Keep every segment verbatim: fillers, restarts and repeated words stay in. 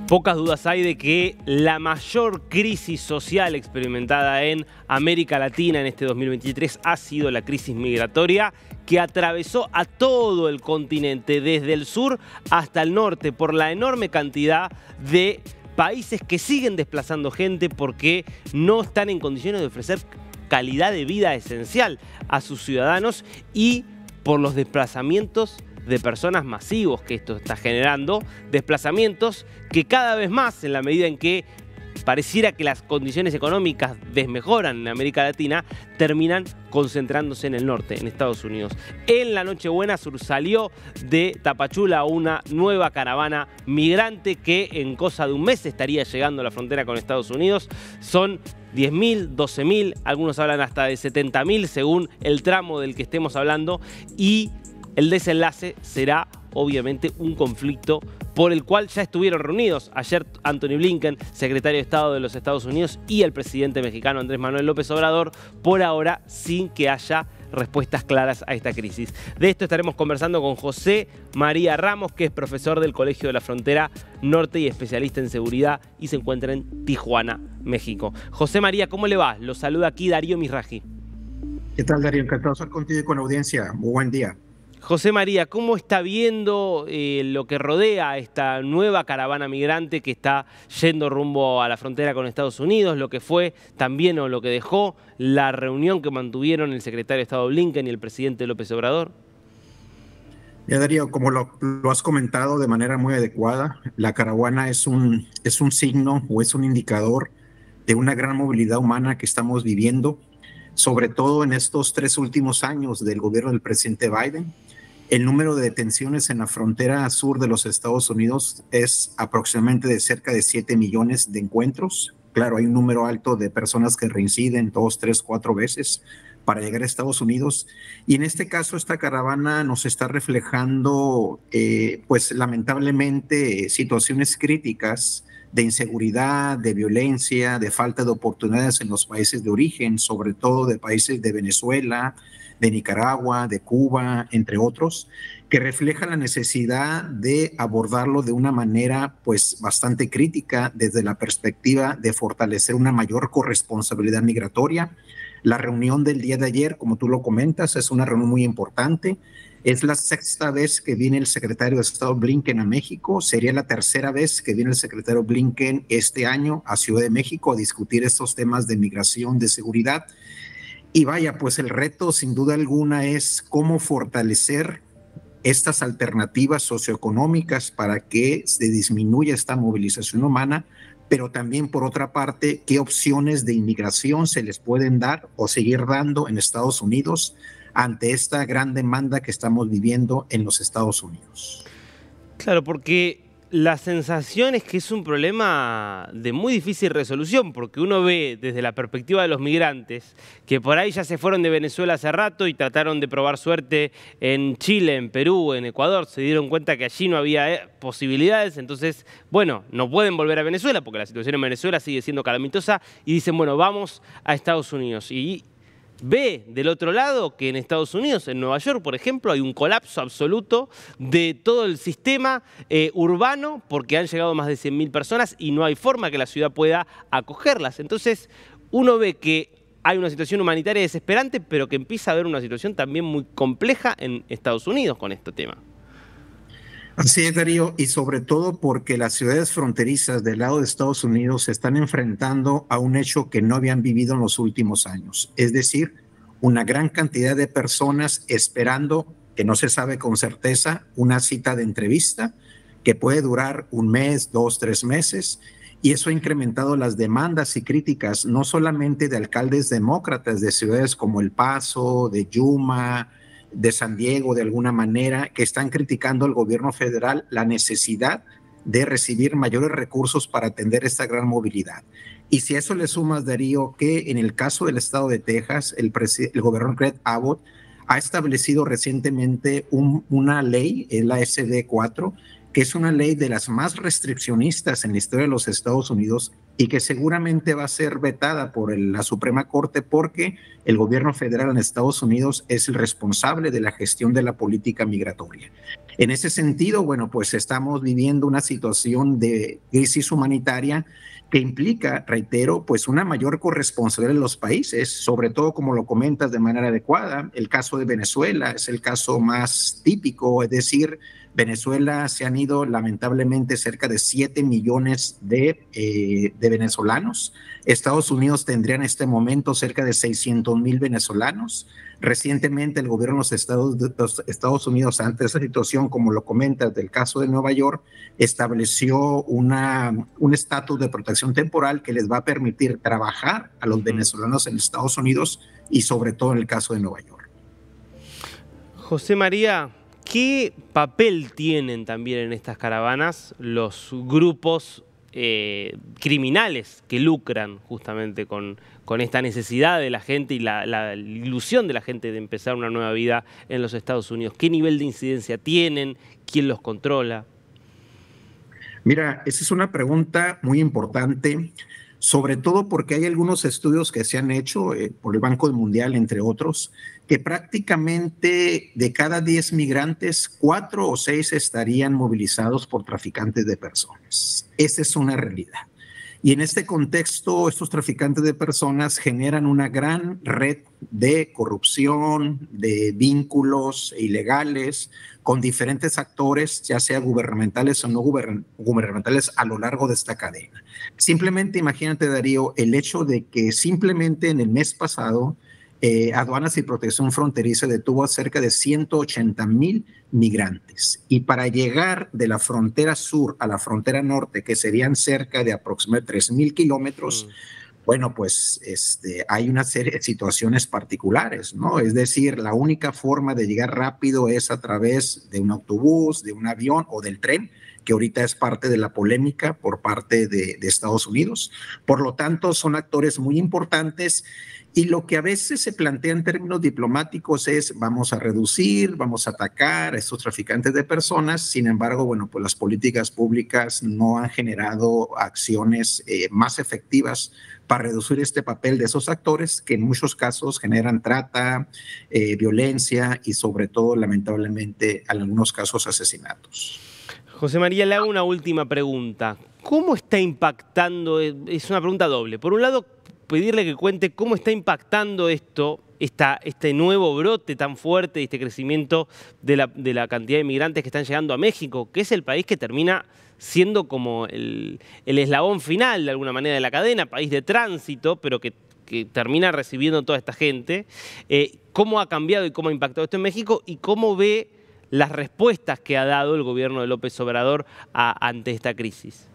Pocas dudas hay de que la mayor crisis social experimentada en América Latina en este dos mil veintitrés ha sido la crisis migratoria, que atravesó a todo el continente, desde el sur hasta el norte, por la enorme cantidad de países que siguen desplazando gente porque no están en condiciones de ofrecer calidad de vida esencial a sus ciudadanos, y por los desplazamientos de personas masivos que esto está generando, desplazamientos que cada vez más, en la medida en que pareciera que las condiciones económicas desmejoran en América Latina, terminan concentrándose en el norte, en Estados Unidos. En la Nochebuena salió de Tapachula una nueva caravana migrante que en cosa de un mes estaría llegando a la frontera con Estados Unidos. Son diez mil, doce mil, algunos hablan hasta de setenta mil según el tramo del que estemos hablando, y el desenlace será obviamente un conflicto por el cual ya estuvieron reunidos ayer Antony Blinken, secretario de Estado de los Estados Unidos, y el presidente mexicano Andrés Manuel López Obrador, por ahora sin que haya respuestas claras a esta crisis. De esto estaremos conversando con José María Ramos, que es profesor del Colegio de la Frontera Norte y especialista en seguridad, y se encuentra en Tijuana, México. José María, ¿cómo le va? Lo saluda aquí Darío Misraji. ¿Qué tal, Darío? Encantado de estar contigo y con la audiencia. Muy buen día. José María, ¿cómo está viendo eh, lo que rodea a esta nueva caravana migrante que está yendo rumbo a la frontera con Estados Unidos, lo que fue también o lo que dejó la reunión que mantuvieron el secretario de Estado Blinken y el presidente López Obrador? Ya, Darío, como lo, lo has comentado de manera muy adecuada, la caravana es un, es un signo o es un indicador de una gran movilidad humana que estamos viviendo, sobre todo en estos tres últimos años del gobierno del presidente Biden. El número de detenciones en la frontera sur de los Estados Unidos es aproximadamente de cerca de siete millones de encuentros. Claro, hay un número alto de personas que reinciden dos, tres, cuatro veces para llegar a Estados Unidos. Y en este caso, esta caravana nos está reflejando, eh, pues lamentablemente, situaciones críticas de inseguridad, de violencia, de falta de oportunidades en los países de origen, sobre todo de países de Venezuela, de Nicaragua, de Cuba, entre otros, que refleja la necesidad de abordarlo de una manera pues bastante crítica desde la perspectiva de fortalecer una mayor corresponsabilidad migratoria. La reunión del día de ayer, como tú lo comentas, es una reunión muy importante. Es la sexta vez que viene el secretario de Estado Blinken a México. Sería la tercera vez que viene el secretario Blinken este año a Ciudad de México a discutir estos temas de migración, de seguridad. Y vaya, pues el reto sin duda alguna es cómo fortalecer estas alternativas socioeconómicas para que se disminuya esta movilización humana, pero también por otra parte, qué opciones de inmigración se les pueden dar o seguir dando en Estados Unidos ante esta gran demanda que estamos viviendo en los Estados Unidos. Claro, porque la sensación es que es un problema de muy difícil resolución, porque uno ve desde la perspectiva de los migrantes que por ahí ya se fueron de Venezuela hace rato y trataron de probar suerte en Chile, en Perú, en Ecuador, se dieron cuenta que allí no había posibilidades, entonces, bueno, no pueden volver a Venezuela porque la situación en Venezuela sigue siendo calamitosa, y dicen, bueno, vamos a Estados Unidos. Y ve del otro lado que en Estados Unidos, en Nueva York, por ejemplo, hay un colapso absoluto de todo el sistema eh, urbano, porque han llegado más de cien mil personas y no hay forma que la ciudad pueda acogerlas. Entonces, uno ve que hay una situación humanitaria desesperante, pero que empieza a haber una situación también muy compleja en Estados Unidos con este tema. Así es, Darío, y sobre todo porque las ciudades fronterizas del lado de Estados Unidos se están enfrentando a un hecho que no habían vivido en los últimos años, es decir, una gran cantidad de personas esperando, que no se sabe con certeza, una cita de entrevista que puede durar un mes, dos, tres meses, y eso ha incrementado las demandas y críticas no solamente de alcaldes demócratas de ciudades como El Paso, de Yuma, de San Diego, de alguna manera, que están criticando al gobierno federal la necesidad de recibir mayores recursos para atender esta gran movilidad. Y si a eso le sumas, Darío, que en el caso del estado de Texas, el, el gobernador Greg Abbott ha establecido recientemente un, una ley, la S B cuatro, que es una ley de las más restriccionistas en la historia de los Estados Unidos y que seguramente va a ser vetada por el, la Suprema Corte, porque el gobierno federal en Estados Unidos es el responsable de la gestión de la política migratoria. En ese sentido, bueno, pues estamos viviendo una situación de crisis humanitaria que implica, reitero, pues una mayor corresponsabilidad de los países, sobre todo como lo comentas de manera adecuada. El caso de Venezuela es el caso más típico, es decir, Venezuela se han ido lamentablemente cerca de siete millones de, eh, de venezolanos. Estados Unidos tendría en este momento cerca de seiscientos mil venezolanos. Recientemente el gobierno de los Estados, de los Estados Unidos, ante esa situación, como lo comentas del caso de Nueva York, estableció una, un estatus de protección temporal que les va a permitir trabajar a los venezolanos en Estados Unidos y sobre todo en el caso de Nueva York. José María, ¿qué papel tienen también en estas caravanas los grupos eh, criminales que lucran justamente con, con esta necesidad de la gente y la, la ilusión de la gente de empezar una nueva vida en los Estados Unidos? ¿Qué nivel de incidencia tienen? ¿Quién los controla? Mira, esa es una pregunta muy importante, sobre todo porque hay algunos estudios que se han hecho eh, por el Banco Mundial, entre otros, que prácticamente de cada diez migrantes, cuatro o seis estarían movilizados por traficantes de personas. Esa es una realidad. Y en este contexto, estos traficantes de personas generan una gran red de corrupción, de vínculos ilegales con diferentes actores, ya sea gubernamentales o no gubernamentales, a lo largo de esta cadena. Simplemente imagínate, Darío, el hecho de que simplemente en el mes pasado eh, Aduanas y Protección Fronteriza detuvo a cerca de ciento ochenta mil migrantes. Y para llegar de la frontera sur a la frontera norte, que serían cerca de aproximadamente tres mil kilómetros, mm. bueno, pues este, hay una serie de situaciones particulares, ¿no? Es decir, la única forma de llegar rápido es a través de un autobús, de un avión o del tren, que ahorita es parte de la polémica por parte de, de Estados Unidos. Por lo tanto, son actores muy importantes. Y lo que a veces se plantea en términos diplomáticos es vamos a reducir, vamos a atacar a estos traficantes de personas. Sin embargo, bueno, pues las políticas públicas no han generado acciones eh, más efectivas para reducir este papel de esos actores que en muchos casos generan trata, eh, violencia y sobre todo, lamentablemente, en algunos casos asesinatos. José María, le hago una última pregunta. ¿Cómo está impactando? Es una pregunta doble. Por un lado, pedirle que cuente cómo está impactando esto, esta, este nuevo brote tan fuerte y este crecimiento de la, de la cantidad de migrantes que están llegando a México, que es el país que termina siendo como el, el eslabón final de alguna manera de la cadena, país de tránsito, pero que, que termina recibiendo toda esta gente. Eh, ¿Cómo ha cambiado y cómo ha impactado esto en México? Y cómo ve las respuestas que ha dado el gobierno de López Obrador a, ante esta crisis.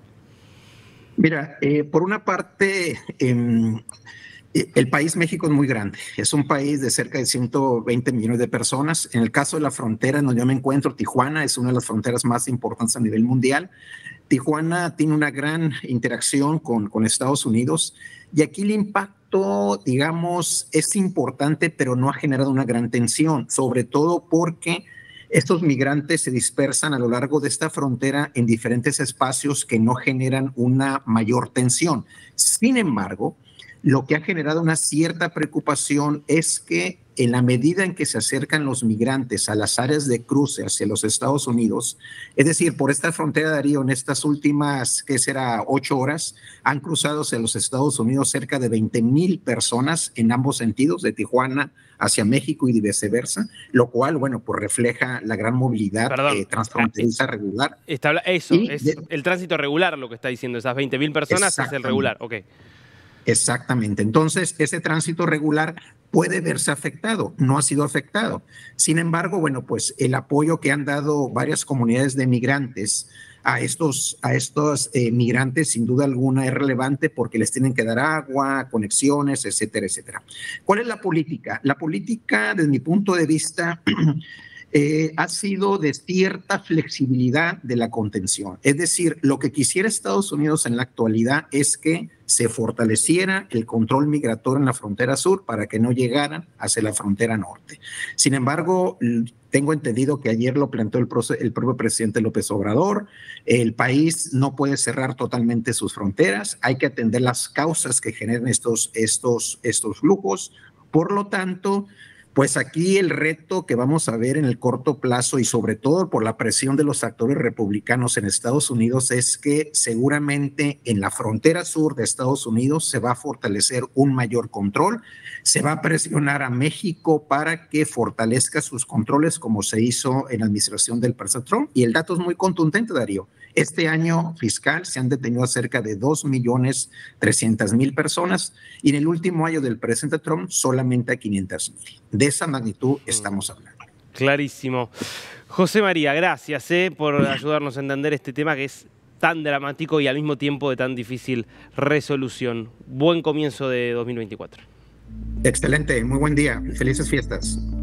Mira, eh, por una parte, eh, el país México es muy grande. Es un país de cerca de ciento veinte millones de personas. En el caso de la frontera en donde yo me encuentro, Tijuana es una de las fronteras más importantes a nivel mundial. Tijuana tiene una gran interacción con, con Estados Unidos y aquí el impacto, digamos, es importante, pero no ha generado una gran tensión, sobre todo porque estos migrantes se dispersan a lo largo de esta frontera en diferentes espacios que no generan una mayor tensión. Sin embargo, lo que ha generado una cierta preocupación es que en la medida en que se acercan los migrantes a las áreas de cruce hacia los Estados Unidos, es decir, por esta frontera, Darío, en estas últimas, ¿qué será?, ocho horas, han cruzado hacia los Estados Unidos cerca de veinte mil personas en ambos sentidos, de Tijuana hacia México y viceversa, lo cual, bueno, pues refleja la gran movilidad eh, transfronteriza regular. Está, eso, y es de, el tránsito regular lo que está diciendo, esas veinte mil personas es el regular, ok. Exactamente. Entonces, ese tránsito regular puede verse afectado, no ha sido afectado. Sin embargo, bueno, pues el apoyo que han dado varias comunidades de migrantes a estos, a estos eh, migrantes, sin duda alguna, es relevante porque les tienen que dar agua, conexiones, etcétera, etcétera. ¿Cuál es la política? La política, desde mi punto de vista, Eh, ha sido de cierta flexibilidad de la contención. Es decir, lo que quisiera Estados Unidos en la actualidad es que se fortaleciera el control migratorio en la frontera sur para que no llegaran hacia la frontera norte. Sin embargo, tengo entendido que ayer lo planteó el, el propio presidente López Obrador, el país no puede cerrar totalmente sus fronteras, hay que atender las causas que generan estos, estos, estos flujos. Por lo tanto, Pues aquí el reto que vamos a ver en el corto plazo y sobre todo por la presión de los actores republicanos en Estados Unidos es que seguramente en la frontera sur de Estados Unidos se va a fortalecer un mayor control, se va a presionar a México para que fortalezca sus controles como se hizo en la administración del presidente Trump. Y el dato es muy contundente, Darío. Este año fiscal se han detenido a cerca de dos millones trescientas mil personas y en el último año del presidente Trump solamente a quinientas mil. De esa magnitud estamos hablando. Clarísimo. José María, gracias eh, por ayudarnos a entender este tema que es tan dramático y al mismo tiempo de tan difícil resolución. Buen comienzo de dos mil veinticuatro. Excelente, muy buen día. Felices fiestas.